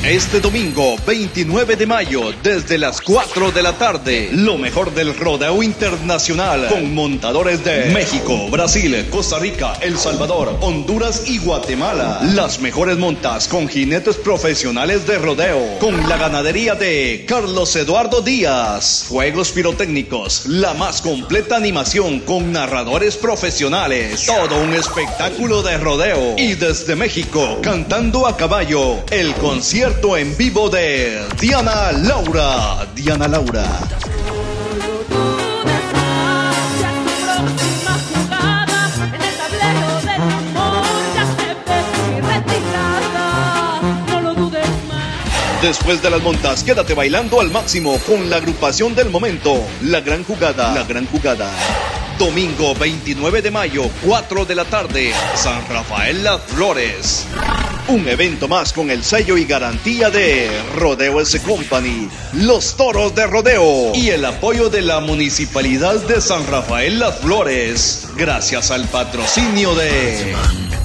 Este domingo 29 de mayo desde las 4 de la tarde, lo mejor del rodeo internacional con montadores de México, Brasil, Costa Rica, El Salvador, Honduras y Guatemala. Las mejores montas con jinetes profesionales de rodeo, con la ganadería de Carlos Eduardo Díaz, juegos pirotécnicos, la más completa animación con narradores profesionales, todo un espectáculo de rodeo. Y desde México, cantando a caballo, el concierto en vivo de Diana Laura. Diana Laura. Después de las montas, quédate bailando al máximo con la agrupación del momento, La Gran Jugada. La Gran Jugada. Domingo 29 de mayo, 4 de la tarde, San Rafael Las Flores. Un evento más con el sello y garantía de Rodeo S Company, Los Toros de Rodeo y el apoyo de la Municipalidad de San Rafael Las Flores, gracias al patrocinio de